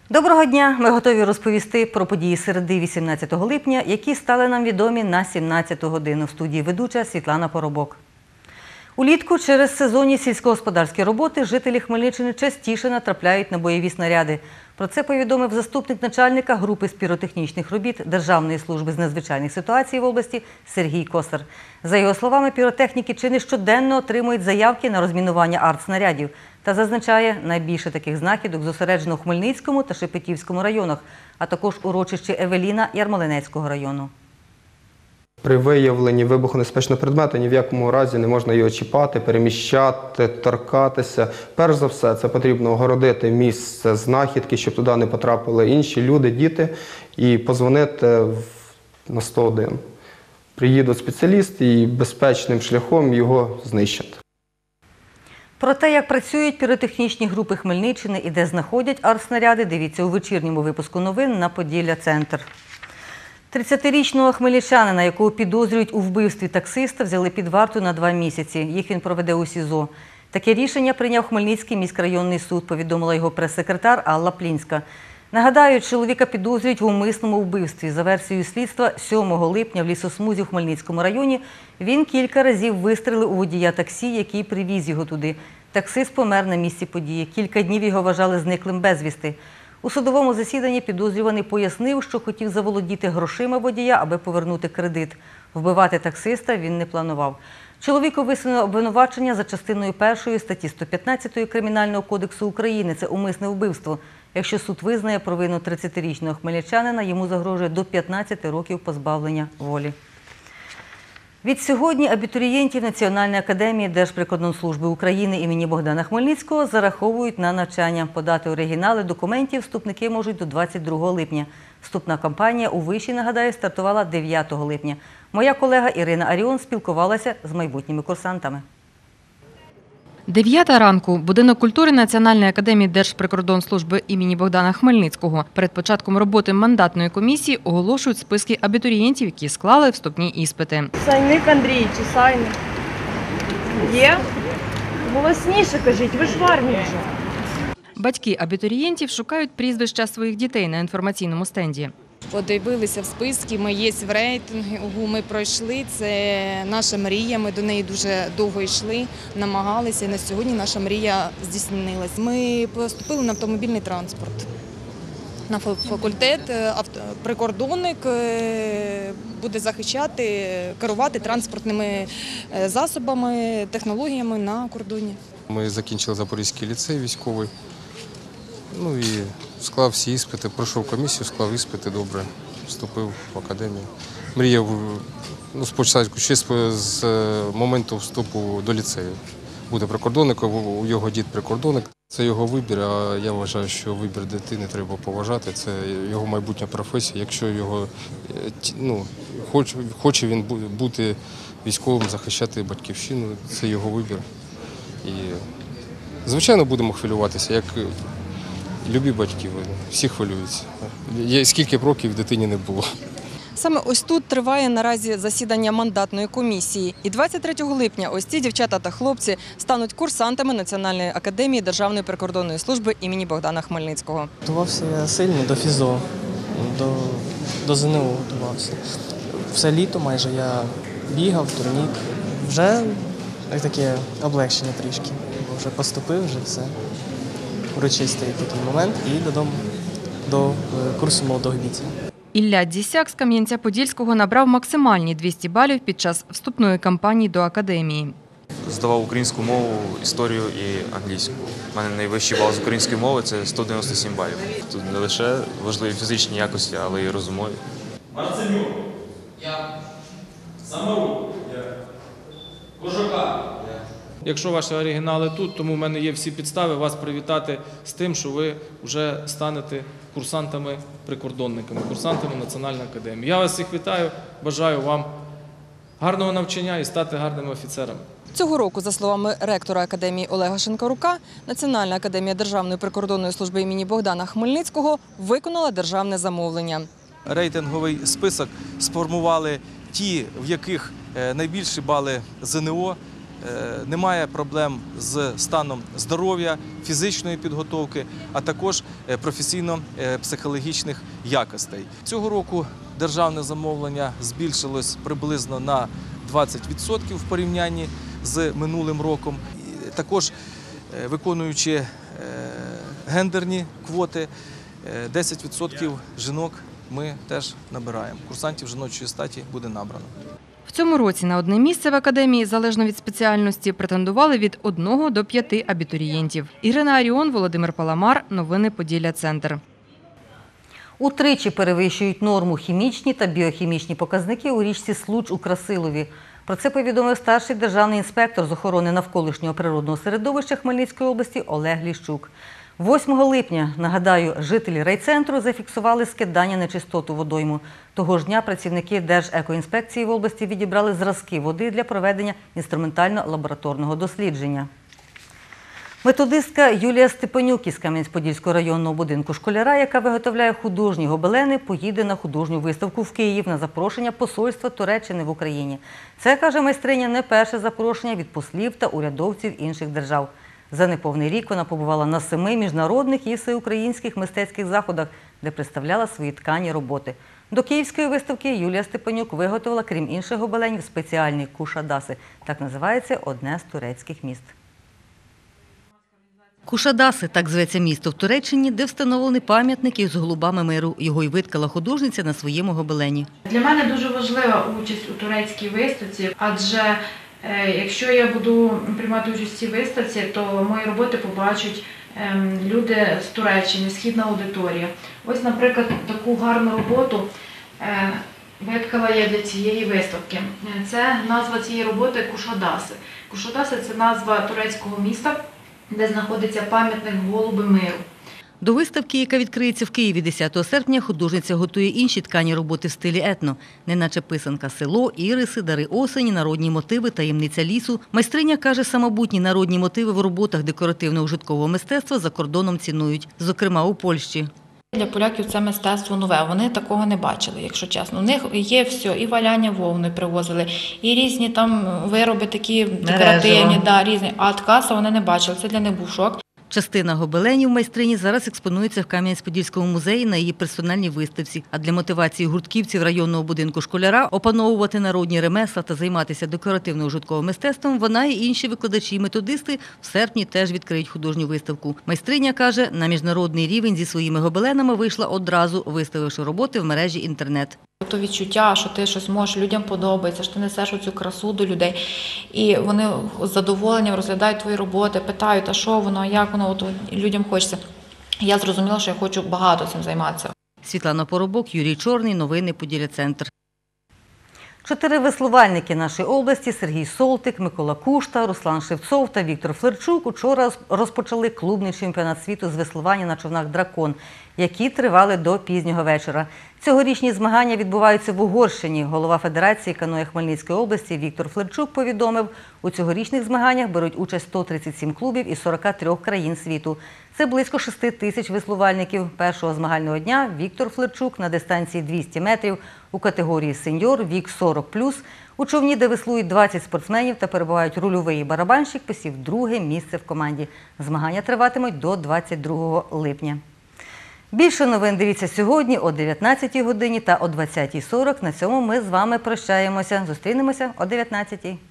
Доброго дня! Ми готові розповісти про події середи 18 липня, які стали нам відомі на 17 годину. В студії ведуча Світлана Поробок. Улітку через сезонні сільськогосподарські роботи жителі Хмельниччини частіше натрапляють на бойові снаряди. Про це повідомив заступник начальника групи з піротехнічних робіт Державної служби з надзвичайних ситуацій в області Сергій Косар. За його словами, піротехніки чи не щоденно отримують заявки на розмінування артснарядів. Та зазначає, найбільше таких знахідок зосереджено у Хмельницькому та Шепетівському районах, а також урочищі Евеліна Ярмолинецького району. При виявленні вибухонебезпечного предмету ні в якому разі не можна його чіпати, переміщати, торкатися. Перш за все, це потрібно огородити місце знахідки, щоб туди не потрапили інші люди, діти, і подзвонити на 101. Приїдуть спеціалісти і безпечним шляхом його знищать. Про те, як працюють піротехнічні групи Хмельниччини і де знаходять артснаряди, дивіться у вечірньому випуску новин на Поділля-Центр. 30-річного хмельничанина, якого підозрюють у вбивстві таксиста, взяли під варту на 2 місяці. Їх він проведе у СІЗО. Таке рішення прийняв Хмельницький міськрайонний суд, повідомила його прес-секретар Алла Плінська. Нагадаю, чоловіка підозрюють в умисному вбивстві. За версією слідства, 7 липня в лісосмузі в Хмельницькому районі він кілька разів вистрелив у водія таксі, який привіз його туди. Таксист помер на місці події. Кілька днів його вважали зниклим безвісти. У судовому засіданні підозрюваний пояснив, що хотів заволодіти грошима водія, аби повернути кредит. Вбивати таксиста він не планував. Чоловіку висунено обвинувачення за частиною 1 статті 115 Кримінального кодексу України – це умисне вбивство. Якщо суд визнає провину 30-річного хмельничанина, йому загрожує до 15 років позбавлення волі. Відсьогодні абітурієнтів Національної академії Держприкордонслужби України імені Богдана Хмельницького зараховують на навчання. Подати оригінали документів вступники можуть до 22 липня. Вступна кампанія у виші, нагадаю, стартувала 9 липня. Моя колега Ірина Аріон спілкувалася з майбутніми курсантами. 9 ранку. Будинок культури Національної академії Держприкордонслужби імені Богдана Хмельницького. Перед початком роботи мандатної комісії оголошують списки абітурієнтів, які склали вступні іспити. Сайник Андрій чи Сайник? Є? Голосніше кажіть, ви ж в армії вже. Батьки абітурієнтів шукають прізвища своїх дітей на інформаційному стенді. Подивилися в списки, ми є в рейтингу, ми пройшли, це наша мрія, ми до неї дуже довго йшли, намагалися, і на сьогодні наша мрія здійснилась. Ми поступили на автомобільний транспорт, на факультет, прикордонник буде захищати, керувати транспортними засобами, технологіями на кордоні. Ми закінчили Запорізький ліцей військовий. Ну і склав всі іспити, пройшов комісію, склав іспити добре, вступив в академію. Мріяв, спочатку ще з моменту вступу до ліцею. Буде прикордонником, у його дід прикордонник. Це його вибір, а я вважаю, що вибір дитини треба поважати. Це його майбутня професія. Якщо його, хоче він бути військовим, захищати батьківщину, це його вибір. І, звичайно, будемо хвилюватися, як любі батьки, всі хвилюються. Скільки б років дитині не було. Саме ось тут триває наразі засідання мандатної комісії. І 23 липня ось ці дівчата та хлопці стануть курсантами Національної академії Державної прикордонної служби імені Богдана Хмельницького. Готувався я сильно до ФІЗО, до ЗНО готувався. Все літо майже я бігав, турнік. Вже таке облегшення трішки, бо вже поступив, вже все. Урочистий такий момент і додому, до курсу молодого бійця. Ілля Дзісяк з Кам'янця-Подільського набрав максимальні 200 балів під час вступної кампанії до академії. Здавав українську мову, історію і англійську. У мене найвищий бал з української мови – це 197 балів. Тут не лише важливі фізичні якості, але й розумові. Марценюк. Я. Самарук. Я. Кожука. Якщо ваші оригінали тут, тому в мене є всі підстави вас привітати з тим, що ви вже станете курсантами-прикордонниками, курсантами Національної академії. Я вас всіх вітаю, бажаю вам гарного навчання і стати гарними офіцерами. Цього року, за словами ректора академії Олега Шинкарука, Національна академія Державної прикордонної служби імені Богдана Хмельницького виконала державне замовлення. Рейтинговий список сформували ті, в яких найбільші бали ЗНО, немає проблем з станом здоров'я, фізичної підготовки, а також професійно-психологічних якостей. Цього року державне замовлення збільшилось приблизно на 20% в порівнянні з минулим роком. Також виконуючи гендерні квоти, 10% жінок ми теж набираємо. Курсантів жіночої статі буде набрано. В цьому році на одне місце в академії, залежно від спеціальності, претендували від 1 до 5 абітурієнтів. Ірина Аріон, Володимир Паламар. Новини Поділля-Центр. Утричі перевищують норму хімічні та біохімічні показники у річці Случ у Красилові. Про це повідомив старший державний інспектор з охорони навколишнього природного середовища Хмельницької області Олег Ліщук. 8 липня, нагадаю, жителі райцентру зафіксували скидання нечистот у водойму. Того ж дня працівники Держекоінспекції в області відібрали зразки води для проведення інструментально-лабораторного дослідження. Методистка Юлія Степанюк із Кам'янець-Подільського районного будинку школяра, яка виготовляє художні гобелени, поїде на художню виставку в Київ на запрошення посольства Туреччини в Україні. Це, каже майстриня, не перше запрошення від послів та урядовців інших держав. За неповний рік вона побувала на 7 міжнародних і всеукраїнських мистецьких заходах, де представляла свої ткані роботи. До київської виставки Юлія Степанюк виготовила, крім інших гобеленів, спеціальні кушадаси. Так називається одне з турецьких міст. Кушадаси – так зветься місто в Туреччині, де встановлений пам'ятник із голубами миру. Його й виткала художниця на своєму гобелені. Для мене дуже важлива участь у турецькій виставці, адже якщо я буду приймати участь у цій виставці, то мої роботи побачать люди з Туреччини, східна аудиторія. Ось, наприклад, таку гарну роботу виткала я для цієї виставки. Це назва цієї роботи Кушадаси. Кушадаси – це назва турецького міста, де знаходиться пам'ятник голуби миру. До виставки, яка відкриється в Києві 10 серпня, художниця готує інші ткані роботи в стилі етно. Неначе писанка село, іриси, дари осені, народні мотиви, таємниця лісу. Майстриня каже, самобутні народні мотиви в роботах декоративно-ужиткового мистецтва за кордоном цінують, зокрема у Польщі. Для поляків це мистецтво нове, вони такого не бачили, якщо чесно. У них є все, і валяння вовни привозили, і різні там вироби такі декоративні, різні, а ткаса вони не бачили, це для них був шок. Частина гобеленів майстрині зараз експонується в Кам'янець-Подільському музеї на її персональній виставці. А для мотивації гуртківців районного будинку школяра опановувати народні ремесла та займатися декоративно-ужитковим мистецтвом вона і інші викладачі і методисти в серпні теж відкриють художню виставку. Майстриня каже, на міжнародний рівень зі своїми гобеленами вийшла одразу, виставивши роботи в мережі інтернет. То відчуття, що ти щось можеш, людям подобається, що ти несеш оцю красу до людей. І вони з задоволенням розглядають твої роботи, питають, а що воно, як воно, от людям хочеться. Я зрозуміла, що я хочу багато цим займатися. Світлана Поробок, Юрій Чорний, новини Поділля-Центр. 4 веслувальники нашої області – Сергій Солтик, Микола Кушта, Руслан Шевцов та Віктор Флерчук – учора розпочали клубний чемпіонат світу з веслування на човнах «Дракон», які тривали до пізнього вечора. Цьогорічні змагання відбуваються в Угорщині. Голова Федерації каное Хмельницької області Віктор Флерчук повідомив, у цьогорічних змаганнях беруть участь 137 клубів із 43 країн світу. Це близько 6 тисяч веслувальників. Першого змагального дня Віктор Флерчук на дистанції 200 метрів у категорії «Сеньор» вік 40+, у човні, де веслують 20 спортсменів та перебувають рульовий і барабанщик, посів 2-е місце в команді. Змагання триватимуть до 22 липня. Більше новин дивіться сьогодні о 19 годині та о 20:40. На цьому ми з вами прощаємося. Зустрінемося о 19:00.